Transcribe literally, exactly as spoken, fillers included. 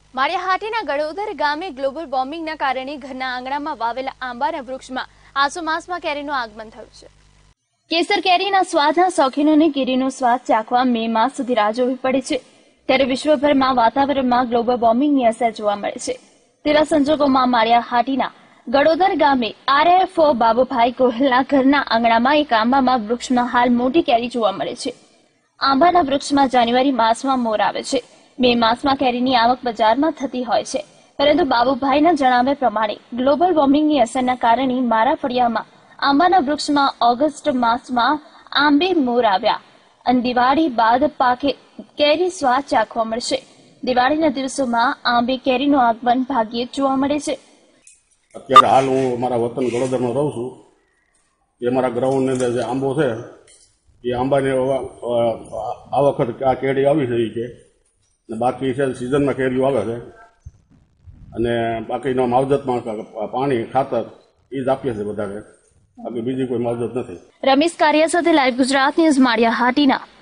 માળિયાહાટીના ગળોદર ગામે ગ્લોબલ વોર્મિંગના કારણે ઘરના આંગણામાં વાવેલા આંબાના વૃક્ષમાં આસોમાસમાં કેરીનું આગમન થયું છે। કેસર કેરીના સ્વાદના શોખીનોને કેરીનો સ્વાદ ચાખવા મે માસ સુધી રાહ જોવી પડે છે, ત્યારે વિશ્વભરમાં વાતાવરણમાં ગ્લોબલ વોર્મિંગની અસર જોવા મળે છે। તેવા સંજોગોમાં માળિયાહાટીના ગળોદર ગામે આરએફઓ બાબુભાઈ ગોહિલના ઘરના આંગણામાં એક આંબામાં વૃક્ષમાં હાલ મોટી કેરી જોવા મળે છે। આંબાના વૃક્ષમાં જાન્યુઆરી માસમાં મોર આવે છે। મે માસમાં કેરીની આવક બજારમાં થતી હોય છે, પરંતુ બાબુભાઈના જણાવ્યા પ્રમાણે ગ્લોબલ વોર્મિંગની અસરના કારણે મારા ફળિયામાં આંબાના વૃક્ષમાં ઓગસ્ટ માસમાં આંબે મોર આવ્યા અને દિવાળી બાદ પાકે કેરી સ્વાદ ચાખવા મળશે। દિવાળીના દિવસોમાં આંબે કેરીનું આગમન ભાગ્યે જોવા મળે છે। અત્યારે હાલ હું મારા વતન ગળોદરમાં રહું છું। એ મારા ગ્રાઉન્ડની અંદર જે આંબો છે એ આંબાને આ વખત આ કેરી આવી છે કે બાકી છે સિઝનમાં કેરીઓ આવે છે અને બાકીનો માવજતમાં પાણી ખાતર એ જ આપીએ છીએ બધાને, બાકી બીજી કોઈ માવજત નથી। રમેશ કારિયા સાથે લાઈવ ગુજરાત ન્યૂઝ માળિયાહાટીના।